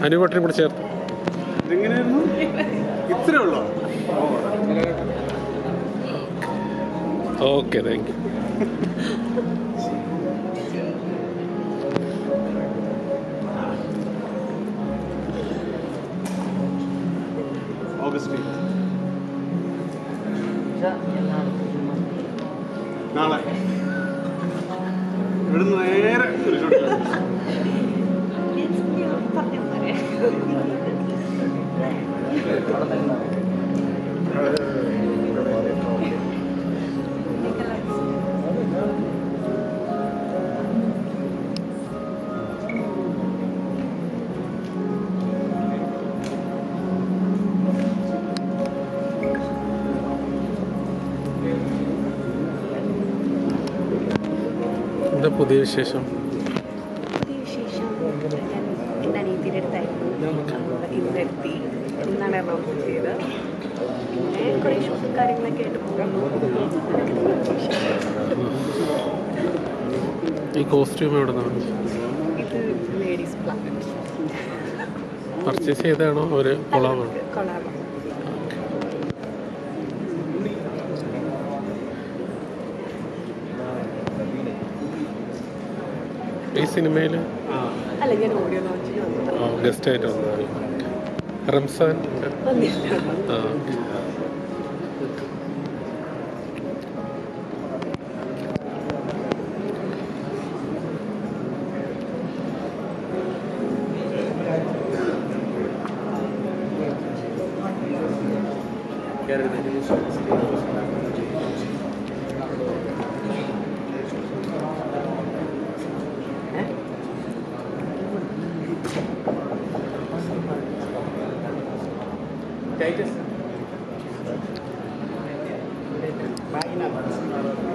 അനുപട്ടിനും കൂടെ ചേർത്ത്. ഇതെങ്ങനെയായിരുന്നു? ഇത്രേ ഉള്ളോ? Okay, thank you. ഓഗസ്റ്റ് നാളെ ഇവിടുന്ന് നേരെ ഒരു ഷൂട്ടിലാണ്. എന്താ പുതിയ വിശേഷം? എൻ്റെ അനിയത്തിൻ്റെ അടുത്തായിരുന്നു ഇന്നെത്തി. ഇന്നാണ് എറണാകുളത്ത് ചെയ്ത്. പിന്നെ കുറേ ഷൂട്ടും കാര്യങ്ങളൊക്കെ ആയിട്ട് പോകുന്നു. ഈ കോസ്റ്റ്യൂം എവിടെ നിന്നാണ്? ഇത് ലേഡീസ് പ്ലാനറ്റ് പർച്ചേസ് ചെയ്താണോ ഒരു കൊളാബാണോ? കൊളാബ്. ഈ സിനിമയിൽ അല്ല, ഞാൻ ഓഡിയോ ലോഞ്ചിന് വന്നതാണ്. ഗസ്റ്റായിട്ട് വന്നതാണ്. റംസാൻ. ആ, Titus.